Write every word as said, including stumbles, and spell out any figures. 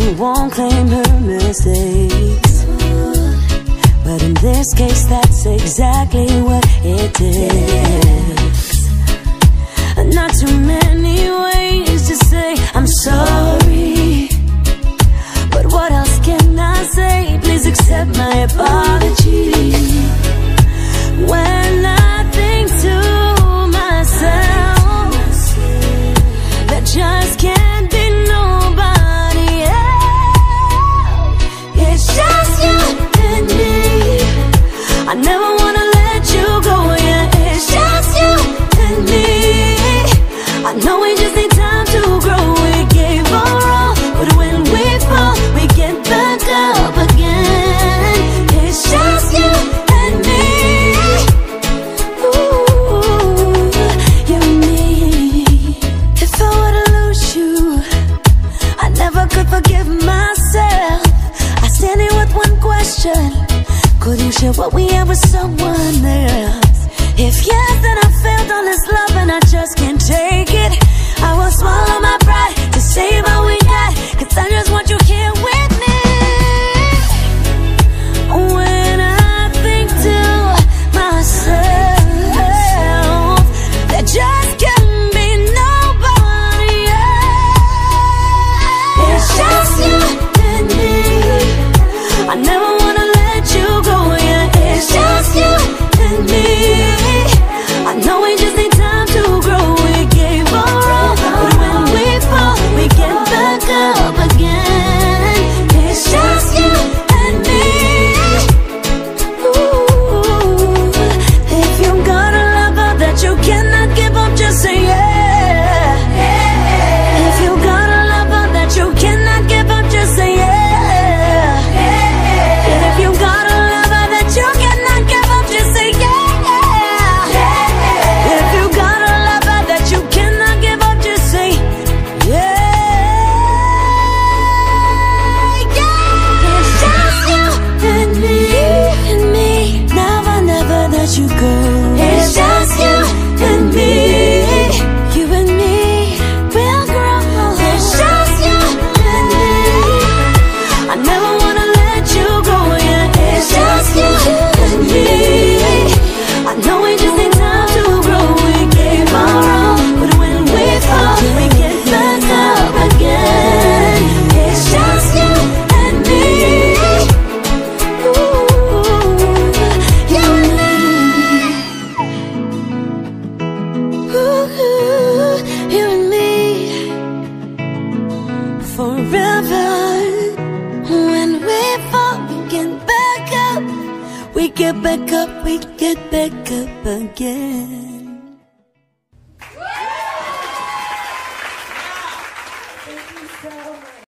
she won't claim her mistakes, but in this case that's exactly what it takes. Not too many ways to say I'm sorry, but what else can I say? Please accept my apology. When I think to myself, there just can't be nobody else. It's just you and me. I never wanna let you go, yeah. It's just you and me. I know we just need time to grow. We gave our all, but when we fall, we get back up again. It's just you and me. Ooh, you and me. If I were to lose you, I never could forgive myself. I stand here with one question: could you share what we have with someone else? If yes, then I failed on this love and I just can't take it. I will swallow my pride to save all we got, 'cause I just want you here with me. When I think to myself, there just can't be nobody else. It's just you and me. I never wanna let you go, yeah. It's just you and me. I know we just need time to grow. We gave our all, but when we fall, we get back up again. It's just you and me. Ooh, if you got a lover that you cannot give up, just say yeah. If you got a lover that you cannot give up, just say yeah. If you got a lover that you cannot give up, just say yeah. If you got a lover that you cannot give up, just say yeah. Yeah. It's just you and me, and me. Never, never let you go. It's just you and me. You and me will grow. It's just you and me. I never wanna let you go, yeah. It's just you and me. I know we just need time to grow. We gave our all, but when we fall, we get back up again. It's just you and me. Ooh, you and me. Ooh, you and me. Forever. When we fall, we get back up. We get back up, we get back up again.